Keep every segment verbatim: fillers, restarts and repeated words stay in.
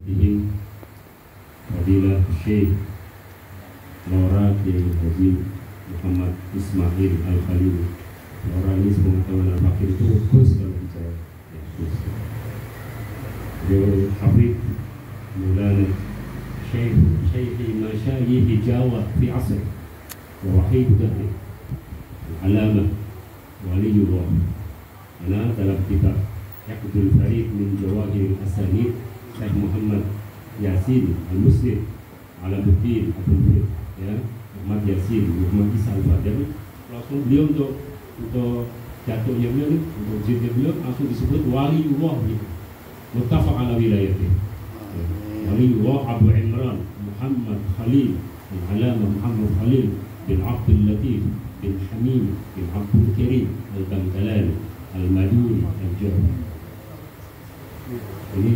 Ini Fadilah Syekh Lora Kiai Haji Muhammad Ismail Al-Khalil. Lora ini sepengetahuan Al-Fakir itu khusus kalau bicara ya, khusus. Beliau Habib Maulana Syekh Syekh Masyayikh Jawa fi asr wa wahid dahri Alamah Waliyullah. Karena dalam kitab Yaqdul Farid min Jawahir Asanid Syekh Muhammad Yasin Al-Muslim Alamuddin Abdul Farid, ya, Muhammad Yasin Muhammad Isa Al-Fadil, langsung beliau untuk untuk jatuhnya beliau nih, untuk jilidnya beliau langsung disebut Waliullah gitu. Muttafaq ala wilayatih. Waliullah Abu Imran Muhammad Khalil bin Alamah Muhammad Khalil bin Abdul Latif bin Hamim bin Abdul Karim Al-Bangkalani Al-Maduri Al-Jawab. Ini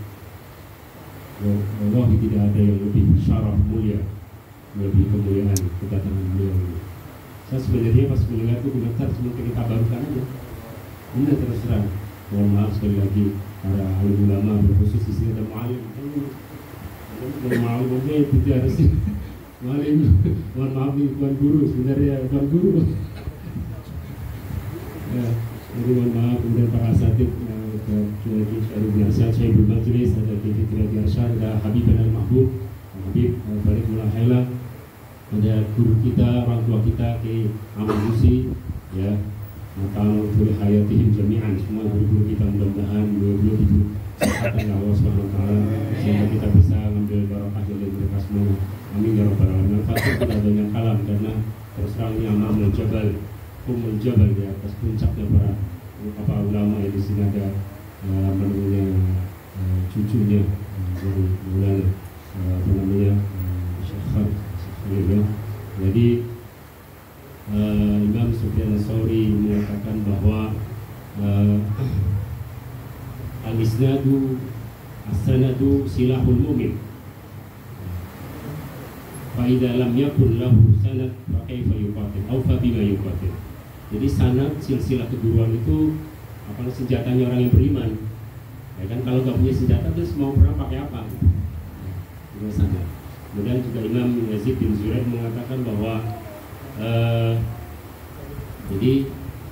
Allah tidak ada yang lebih syaraf mulia, lebih kemuliaan kedatangan beliau ini. Saya sebenarnya pas melihat itu komentar cuma kita kabarkan aja. Ini terus terang. Mohon maaf sekali lagi para alim ulama, berkhusus di sini ada mu'alim. Mohon maaf mungkin tidak harus mu'alim. Mohon maaf nih tuan guru, sebenarnya tuan guru. Ya, jadi mohon maaf kemudian para asatid. Lagi saya biasa saya bermajlis ada T V Tiradi Arsyad, ada Habib Al-Mahbub Habib Farid Mulahela, ada guru kita, orang tua kita Ki Ahmad Musi, ya, Natal Furi Hayatihim Jami'an, semua guru-guru kita, mudah-mudahan beliau-beliau diberkati Allah Subhanahu wa taala sehingga kita bisa mengambil barokah dari mereka semua. Amin ya rabbal alamin. Fatih tidak banyak kalam karena terus terang ini amal jabal, kumul jabal di atas puncaknya para apa ulama yang di sini ada. Uh, namanya uh, cucunya uh, dari Maulana uh, apa namanya uh, Syekh Khalil, ya. Jadi uh, Imam Sufyan Ats-Tsauri mengatakan bahwa uh, al-isnadu as-sanadu silahul mu'min. Fa idza lam yakun lahu sanad fa kaifa yuqatil aw fa bima yuqatil. Jadi sanad silsilah keguruan itu apa senjatanya orang yang beriman, ya kan? Kalau nggak punya senjata terus mau perang pakai apa? Biasanya. Kemudian juga Imam Yazid bin Zuraid mengatakan bahwa uh, jadi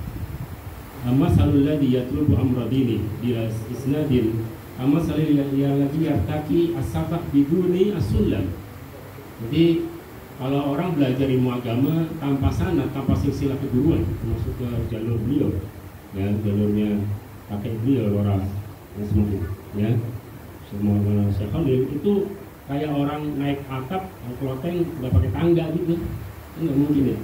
amma salul ladzi yatlubu amra dini bila isnadin amma salil yang lagi yartaki as-sabah biduni as-sulam. Jadi kalau orang belajar ilmu agama tanpa sanad, tanpa silsilah keguruan, termasuk ke jalur beliau, ya, jalurnya pakai beliau orang yang semua, ya, semua Syekh Khalil itu kayak orang naik atap keloteng nggak pakai tangga gitu, nggak mungkin ya.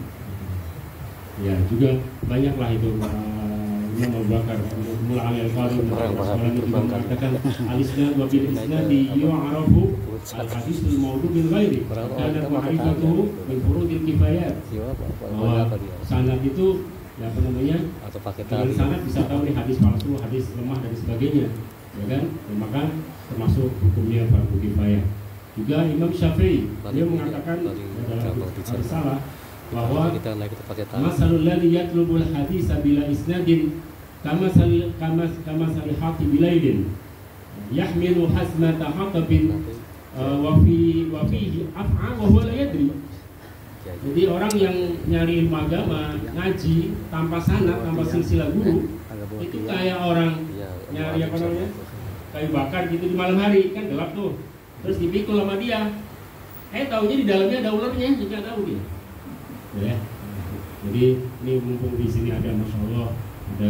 Ya juga banyaklah itu para Imam Abu Bakar mulai al-Qadhi juga mengatakan alisna wa bil isnadi yu'arafu al-hadisul mawdu' bil ghairi karena ma'rifatuhu min furudil kifayat. Bahwa sanad itu ya apa namanya, atau pakai tali. Dengan sanad bisa tahu nih hadis palsu, hadis lemah dan sebagainya, ya kan? Ya, maka termasuk hukumnya fardu kifayah. Juga Imam Syafi'i dia mengatakan dalam risalah bahwa masalul ladzi yatlubul hadisa bila isnadin kama sal kama kama salihati bilailin yahmilu hasmata hatabin wa fi wa fihi af'a wa huwa la yadri. Jadi orang yang nyari ilmu agama, ngaji tanpa sanad, tanpa silsilah guru, itu kayak orang nyari apa namanya, kayu bakar gitu di malam hari, kan gelap tuh, terus dipikul sama dia, eh taunya di dalamnya ada ularnya, nggak tahu dia. Ya. Jadi ini mumpung di sini ada, masya Allah, ada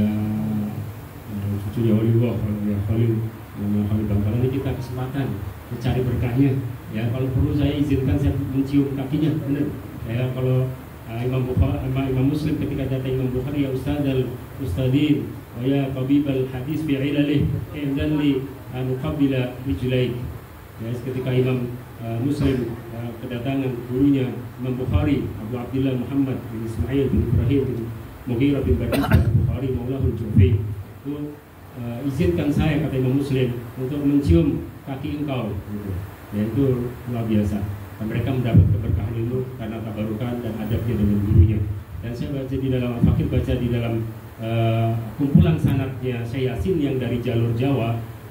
uh, cucunya Waliullah, ya Khalil, nama Khalil Bangkalani, kita kesempatan mencari berkahnya. Ya kalau perlu saya izinkan saya mencium kakinya, benar. Ya kalau uh, Imam Bukhari, uh, Imam Muslim ketika datang Imam Bukhari, ya Ustaz al Ustadin, wa ya tabib al hadis bi ilalih, idzan li an uqabbila rijlaik. Ya ketika Imam uh, Muslim uh, kedatangan gurunya Imam Bukhari, Abu Abdullah Muhammad bin Ismail bin Ibrahim bin Mughirah bin Badis Bukhari Maulahul Jufi, itu uh, izinkan saya, kata Imam Muslim, untuk mencium kaki engkau, gitu. Ya itu luar biasa. Dan mereka mendapat keberkahan ilmu karena tabarukan dan adabnya dengan gurunya. Dan saya baca di dalam Al-Fakir, baca di dalam uh, kumpulan sanadnya Syekh Yasin yang dari jalur Jawa,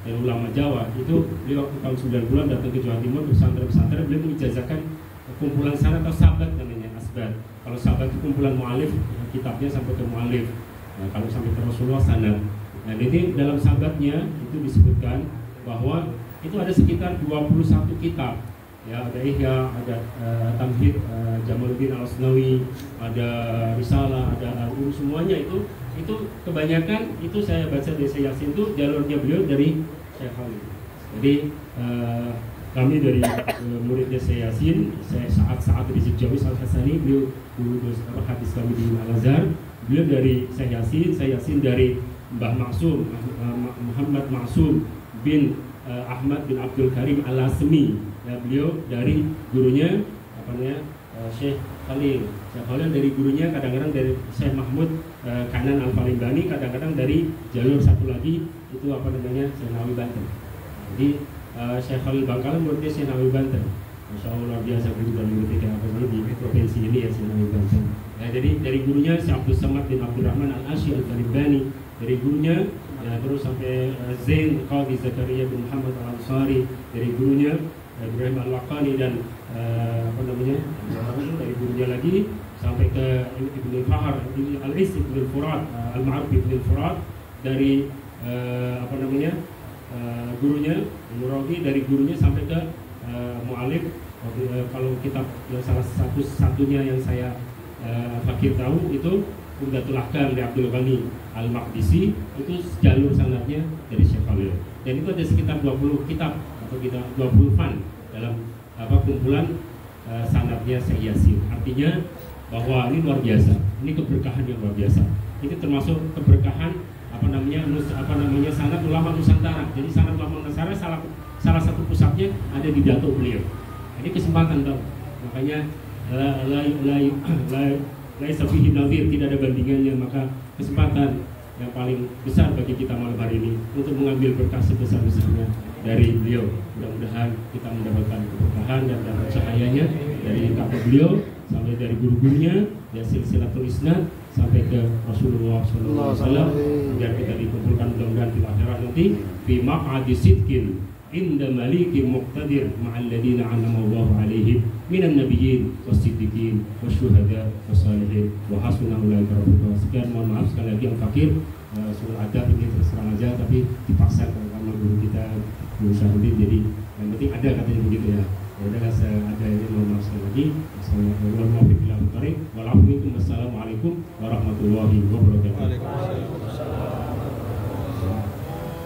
dan ulama Jawa. Itu beliau waktu tahun sembilan puluhan datang ke Jawa Timur pesantren-pesantren, beliau mengijazahkan kumpulan sanad atau sahabat namanya asbad. Kalau sahabat itu kumpulan mu'alif, kitabnya sampai ke mu'alif. Nah, kalau sampai ke Rasulullah sanad. Nah, jadi dalam sahabatnya itu disebutkan bahwa itu ada sekitar dua puluh satu kitab. Ya, ada Ihya, ada uh, Tamhid uh, Jamaluddin Al-Asnawi, ada Risalah, ada Al-Um, semuanya itu itu kebanyakan itu saya baca dari Syekh Yasin itu jalurnya beliau dari Syekh Khalil. Jadi uh, kami dari uh, muridnya Syekh Yasin, saya saat-saat Rizik Jawis Al-Hasani, beliau guru hadis kami di Al-Azhar. Beliau dari Syekh Yasin, Syekh Yasin dari Mbah Maksum, uh, Muhammad Maksum bin uh, Ahmad bin Abdul Karim Al-Asmi. Ya, beliau dari gurunya apa namanya uh, Syekh Khalil. Syekh Khalil dari gurunya kadang-kadang dari Syekh Mahmud uh, Kanan Al-Falimbani, kadang-kadang dari jalur satu lagi itu apa namanya Syekh Nawawi Banten. Jadi uh, Syekh Khalil Bangkalan muridnya Syekh Nawawi Banten. Masya Allah luar biasa, beliau juga muridnya kayak apa sih di provinsi ini ya Syekh Nawawi Banten. Ya, jadi dari gurunya Syekh Abdul Samad bin Abdurrahman Al-Asyi Al-Falimbani, dari gurunya ya, terus sampai uh, Zain Qadhi Zakaria bin Muhammad Al-Ansari, dari gurunya Ibrahim Al-Waqani dan uh, apa namanya dari gurunya lagi sampai ke Ibnu Fahar Al-Is Ibnu Furat uh, Al-Ma'ruf Ibnu Furat, dari uh, apa namanya uh, gurunya Nurawi, dari gurunya sampai ke uh, Mu'alif. Uh, kalau kitab yang salah satu satunya yang saya uh, fakir tahu itu Umdatul Ahkam dari Abdul Ghani Al-Maqdisi, itu jalur sanadnya dari Syekh Khalil. Dan itu ada sekitar dua puluh kitab atau kita dua puluh fan dalam apa kumpulan uh, sanadnya Syekh Yasin. Artinya bahwa ini luar biasa, ini keberkahan yang luar biasa. Ini termasuk keberkahan apa namanya nus, apa namanya sanad ulama Nusantara. Jadi sanad ulama Nusantara salah salah satu pusatnya ada di Datuk beliau. Ini kesempatan dong. Makanya la la la la laisa fihi nadhir, tidak ada bandingannya. Maka kesempatan yang paling besar bagi kita malam hari ini untuk mengambil berkah sebesar-besarnya dari beliau. Mudah-mudahan kita mendapatkan keberkahan dan dapat cahayanya dari kakak beliau sampai dari guru-gurunya, ya silsilatul isnad sampai ke Rasulullah shallallahu alaihi wasallam, biar kita dikumpulkan mudah-mudahan di akhirat nanti fi maq'adi sidqin inda malikin muqtadir ma'al ladina 'anama Allahu 'alaihim minan nabiyyin was-siddiqin wasyuhada was-salihin wa hasuna ulaika rafiqa. Sekian, mohon maaf sekali lagi yang fakir uh, surah adab ini terus terang aja, tapi dipaksa karena guru kita Guru Syahudin, jadi yang penting ada katanya begitu ya. Ya udah, saya ada ini, mohon maaf sekali lagi.